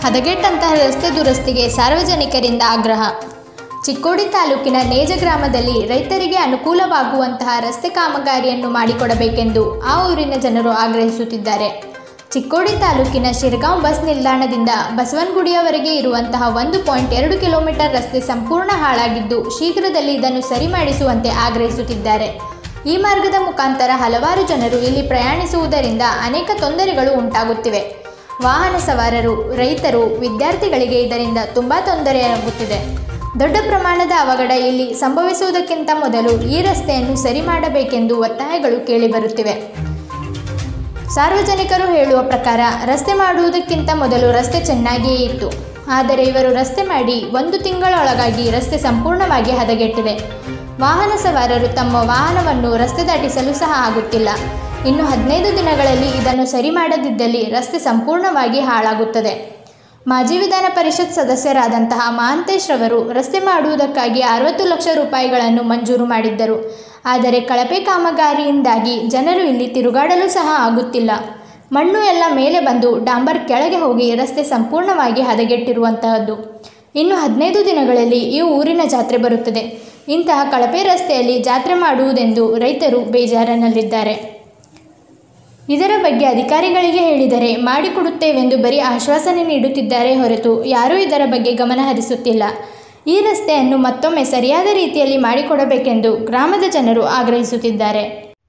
ಹದಗೆಟ್ಟಂತಹ ರಸ್ತೆ ದುರಸ್ತಿಗೆ ಸಾರ್ವಜನಿಕರಿಂದ ಆಗ್ರಹ. ಚಿಕ್ಕೋಡಿ ತಾಲೂಕಿನ ನೇಜ ಗ್ರಾಮದಲ್ಲಿ ರೈತರಿಗೆ ಅನುಕೂಲವಾಗುವಂತಹ ರಸ್ತೆ ಕಾಮಗಾರಿಯನ್ನು ಮಾಡಿಕೊಡಬೇಕೆಂದು ಆ ಊರಿನ ಜನರು ಆಗ್ರಹಿಸುತ್ತಿದ್ದಾರೆ. ಚಿಕ್ಕೋಡಿ ತಾಲೂಕಿನ ಶಿರಗಾಂವ್ ಬಸ್ ನಿಲ್ದಾಣದಿಂದ ಬಸವನಗುಡಿಯವರೆಗೆ ಇರುವಂತಹ 1.2 ಕಿಲೋಮೀಟರ್ ರಸ್ತೆ ಸಂಪೂರ್ಣ ಹಾಳಾಗಿದ್ದು ಶೀಘ್ರದಲ್ಲಿ ಇದನ್ನು ಸರಿ ಮಾಡಿಸುವಂತೆ ಆಗ್ರಹಿಸುತ್ತಿದ್ದಾರೆ. ಈ ಮಾರ್ಗದ ಮುಖಾಂತರ ಹಲವಾರು ಜನರು ಇಲ್ಲಿ ಪ್ರಯಾಣಿಸುವುದರಿಂದ ಅನೇಕ ತೊಂದರೆಗಳು ಉಂಟಾಗುತ್ತಿವೆ. ವಾಹನ ಸವಾರರು, ರೈತರು, ವಿದ್ಯಾರ್ಥಿಗಳಿಗೆ ಇದರಿಂದ ತುಂಬ ತೊಂದರೆಯಾಗುತ್ತಿದೆ. ದೊಡ್ಡ ಪ್ರಮಾಣದ ಅವಘಡ ಇಲ್ಲಿ ಸಂಭವಿಸುವುದಕ್ಕಿಂತ ಮೊದಲು ಈ ರಸ್ತೆಯನ್ನು ಸರಿ ಮಾಡಬೇಕೆಂದು ಒತ್ತಾಯಗಳು ಕೇಳಿಬರುತ್ತಿವೆ. ಸಾರ್ವಜನಿಕರು ಹೇಳುವ ಪ್ರಕಾರ ರಸ್ತೆ ಮಾಡುವುದಕ್ಕಿಂತ ಮೊದಲು ರಸ್ತೆ ಚೆನ್ನಾಗಿಯೇ ಇತ್ತು. ಆದರೆ ಇವರು ರಸ್ತೆ ಮಾಡಿ 1 ತಿಂಗಳೊಳಗಾಗಿ ರಸ್ತೆ ಸಂಪೂರ್ಣವಾಗಿ ಹದಗೆಟ್ಟಿದೆ. ವಾಹನ ಸವಾರರು ತಮ್ಮ ವಾಹನವನ್ನು ರಸ್ತೆ ದಾಟಿಸಲು ಸಹ ಆಗುತ್ತಿಲ್ಲ. ಇನ್ನು 15 ದಿನಗಳಲ್ಲಿ ಇದನ್ನು ಸರಿ ಮಾಡದಿದ್ದಲ್ಲಿ ರಸ್ತೆ ಸಂಪೂರ್ಣವಾಗಿ ಹಾಳಾಗುತ್ತದೆ. ಮಾಜಿ ವಿಧಾನ ಪರಿಷತ್ ಸದಸ್ಯರಾದಂತಹ ಮಹಾಂತೇಶ್ ರವರು ರಸ್ತೆ ಮಾಡುವುದಕ್ಕಾಗಿ 60 ಲಕ್ಷ ರೂಪಾಯಿಗಳನ್ನು ಮಂಜೂರು ಮಾಡಿದ್ದರು. ಆದರೆ ಕಳಪೆ ಕಾಮಗಾರಿಯಿಂದಾಗಿ ಜನರು ಇಲ್ಲಿ ತಿರುಗಾಡಲು ಸಹ ಆಗುತ್ತಿಲ್ಲ. ಮಣ್ಣು ಎಲ್ಲ ಮೇಲೆ ಬಂದು ಡಾಂಬರ್ ಕೆಳಗೆ ಹೋಗಿ ರಸ್ತೆ ಸಂಪೂರ್ಣವಾಗಿ ಹದಗೆಟ್ಟಿರುವಂತಹದ್ದು. ಇನ್ನು 15 ದಿನಗಳಲ್ಲಿ ಈ ಊರಿನ ಜಾತ್ರೆ ಬರುತ್ತದೆ. ಇಂತಹ ಕಳಪೆ ರಸ್ತೆಯಲ್ಲಿ ಜಾತ್ರೆ ಮಾಡುವುದೆಂದು ರೈತರು ಬೇಜಾರಿನಲ್ಲಿದ್ದಾರೆ. ಇದರ ಬಗ್ಗೆ ಅಧಿಕಾರಿಗಳಿಗೆ ಹೇಳಿದರೆ ಮಾಡಿಕೊಡುತ್ತೇವೆಂದು ಬರೀ ಆಶ್ವಾಸನೆ ನೀಡುತ್ತಿದ್ದಾರೆ ಹೊರತು ಯಾರೂ ಇದರ ಬಗ್ಗೆ ಗಮನ ಹರಿಸುತ್ತಿಲ್ಲ. ಈ ರಸ್ತೆಯನ್ನು ಮತ್ತೊಮ್ಮೆ ಸರಿಯಾದ ರೀತಿಯಲ್ಲಿ ಮಾಡಿಕೊಡಬೇಕೆಂದು ಗ್ರಾಮದ ಜನರು ಆಗ್ರಹಿಸುತ್ತಿದ್ದಾರೆ.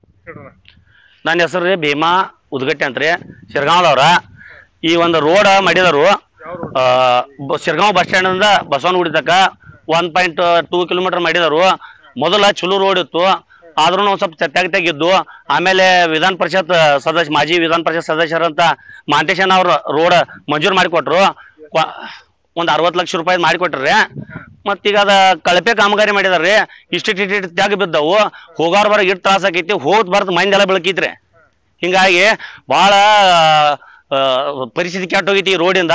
ನನ್ನ ಹೆಸರು ಭೀಮಾ ಉದ್ಗಟ್ಟೆ ಅಂತ್ರಿ, ಶಿರಗಾಂವ್ದವ್ರ. ಈ ಒಂದು ರೋಡ್ ಮಾಡಿದರು ಶಿರಗಾಂವ್ ಬಸ್ ಸ್ಟ್ಯಾಂಡಿಂದ ಬಸವನಗುಡಿ ತನಕ 1.2 ಕಿಲೋಮೀಟರ್ ಮಾಡಿದರು. ಮೊದಲ ಚಲೋ ರೋಡ್ ಇತ್ತು, ಆದ್ರೂ ಒಂದು ಸ್ವಲ್ಪ ತೆಗಿದ್ದು. ಆಮೇಲೆ ವಿಧಾನ ಪರಿಷತ್ ಸದಸ್ಯ, ಮಾಜಿ ವಿಧಾನ ಪರಿಷತ್ ಸದಸ್ಯರಂತ ಮಹಾಂತೇಶನ್ ಅವ್ರ ರೋಡ್ ಮಂಜೂರು ಮಾಡಿಕೊಟ್ರು. ಒಂದು 60 ಲಕ್ಷ ರೂಪಾಯಿ ಮಾಡಿಕೊಟ್ರಿ. ಮತ್ತೀಗ ಅದ ಕಳಪೆ ಕಾಮಗಾರಿ ಮಾಡಿದಾರ್ರಿ. ಇಷ್ಟು ತೆಗ ಬಿದ್ದವು. ಹೋಗೋರ್ ಬರ ಇಟ್ಟು ತ್ರಾಸ ಆಕೈತಿ, ಹೋದ್ ಬರ್ದು ಮೈಂಡ್ ಎಲ್ಲ ಬೆಳಕೈತ್ರಿ. ಹಿಂಗಾಗಿ ಭಾಳ ಪರಿಸ್ಥಿತಿ ಕೆಟ್ಟೋಗೈತಿ ಈ ರೋಡಿಂದ.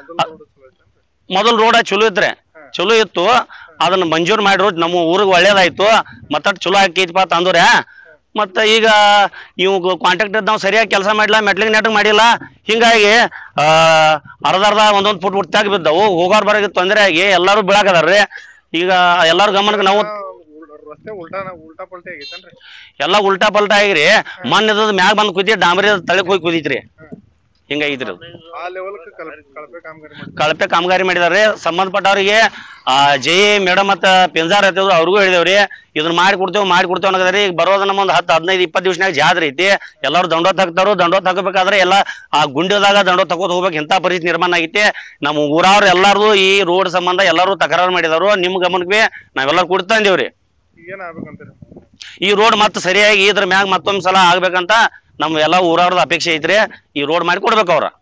ಮೊದಲು ರೋಡ್ ಚಲೋ ಇತ್ರಿ, ಚಲೋ ಇತ್ತು. ಅದನ್ನ ಮಂಜೂರು ಮಾಡಿರು, ನಮ್ಮ ಊರಿಗೆ ಒಳ್ಳೇದಾಯ್ತು. ಮತ್ತ ಚಲೋ ಆಕೈತಿಪ್ಪ ತಂದ್ರೆ. ಮತ್ತು ಈಗ ಇವು ಕಾಂಟ್ರಾಕ್ಟರ್ ನಾವು ಸರಿಯಾಗಿ ಕೆಲಸ ಮಾಡಿಲ್ಲ, ಮೆಟ್ಲಿಂಗ್ ನೆಟ್ಗೆ ಮಾಡಿಲ್ಲ. ಹಿಂಗಾಗಿ ಅರ್ಧ ಒಂದೊಂದು ಫುಟ್ ತೆಗ್ ಬಿದ್ದವು. ಹೋಗೋರ್ ಬರೋಕೆ ತೊಂದರೆ ಆಗಿ ಎಲ್ಲರೂ ಬೀಳಾಕದಾರ್ರಿ. ಈಗ ಎಲ್ಲಾರು ಗಮನಕ್ಕೆ ನಾವು ಎಲ್ಲ ಉಲ್ಟಾ ಪಲ್ಟಾ ಆಗಿರಿ. ಮಣ್ಣ ಮ್ಯಾಗ ಬಂದು ಕುದಿ ಡಾಂಬರಿ ತಳಕ್ ಹೋಗಿ ಕುದೀತ್ರಿ. ಹಿಂಗಾಗಿತ್ರಿ. ಕಳಪೆ ಕಾಮಗಾರಿ ಮಾಡಿದಾರೆ. ಸಂಬಂಧಪಟ್ಟವ್ರಿಗೆ ಜೆ ಮೇಡಮ್ ಮತ್ತ ಪಿಂಜಾರ್ ಹತ್ತಿದ್ರು, ಅವ್ರಿಗೂ ಹೇಳಿದೇವ್ರಿ ಇದನ್ನ ಮಾಡಿಕೊಡ್ತೇವೆ ಅನ್ನೋದ್ರಿ. ಈಗ ಬರೋದ ನಮ್ಮ ಒಂದು 10-15-20 ದಿವಸನಾಗ ಜಾತ್ರೆ ಐತಿ. ಎಲ್ಲರೂ ದಂಡೋತ್ ಹಾಕ್ತಾರು. ದಂಡೋತ್ ಹಾಕಬೇಕಾದ್ರೆ ಎಲ್ಲ ಆ ಗುಂಡಿದಾಗ ದಂಡೋತ್ ಹಾಕೋದು ಹೋಗ್ಬೇಕು. ಇಂಥ ಪರಿಸ್ಥಿತಿ ನಿರ್ಮಾಣ ಆಗೈತಿ. ನಮ್ಮ ಊರವ್ರು ಎಲ್ಲಾರು ಈ ರೋಡ್ ಸಂಬಂಧ ಎಲ್ಲರೂ ತಕರಾರು ಮಾಡಿದವರು. ನಿಮ್ ಗಮನಕ್ಕೆ ನಾವೆಲ್ಲರೂ ಕೊಡ್ತಾ ಅಂದೇವ್ರಿ. ಈ ರೋಡ್ ಮತ್ತೆ ಸರಿಯಾಗಿ ಇದ್ರ ಮ್ಯಾಗ ಮತ್ತೊಂದ್ ಸಲ ಆಗ್ಬೇಕಂತ ನಮ್ಮ ಎಲ್ಲ ಊರವ್ರದ್ದು ಅಪೇಕ್ಷೆ ಐತ್ರಿ. ಈ ರೋಡ್ ಮಾಡಿ ಕೊಡ್ಬೇಕು ಅವ್ರ.